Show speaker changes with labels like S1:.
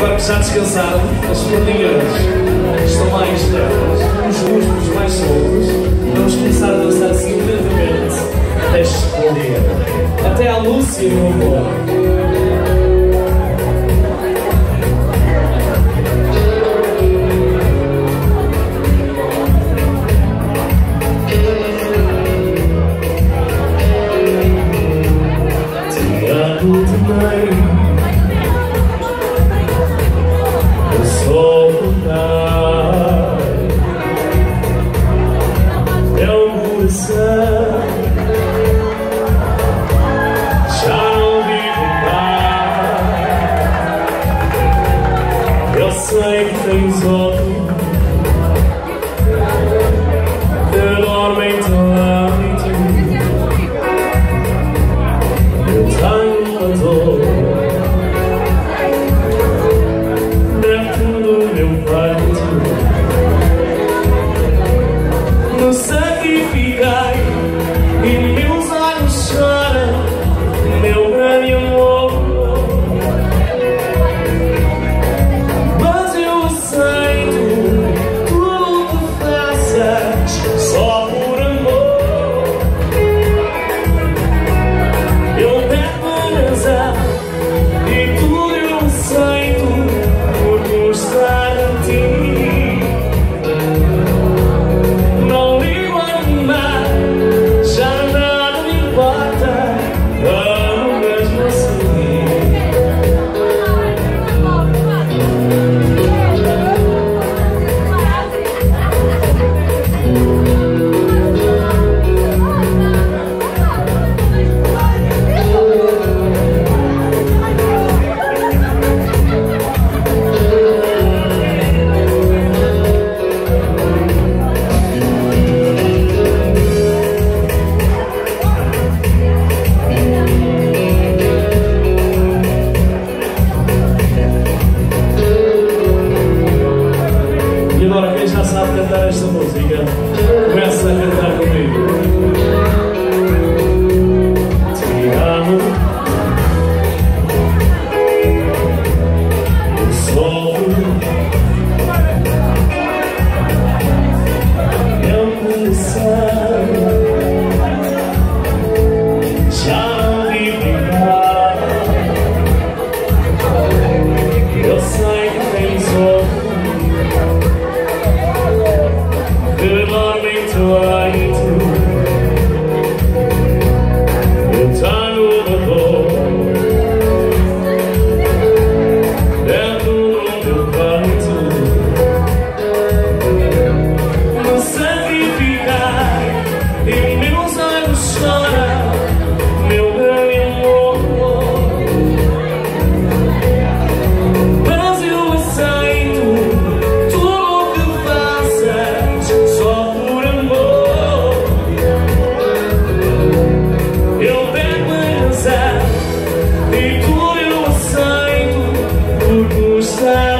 S1: agora que já descansaram, as perninhas estão mais leves, os músculos mais soltos, vamos começar a dançar assim lentamente até explodir. Até à Lúcia, meu amor.
S2: Sei que tens outro que dorme em teu leito. Eu tenho uma dor dentro do meu peito. Me sacrifiquei e meus olhos choram, meu grande amor.
S1: Agora quem já sabe cantar esta música, começa a cantar comigo. Te amo, eu sofro, eu pensei, já não vi brincar. Eu sei que tens outro que dorme em teu leito. Eu tenho uma dor dentro do meu peito. Me sacrifiquei e meus olhos choram, meu grande amor. Mas eu aceito tudo o que faças só por amor. Eu pego em azar e tudo eu aceito por gostar.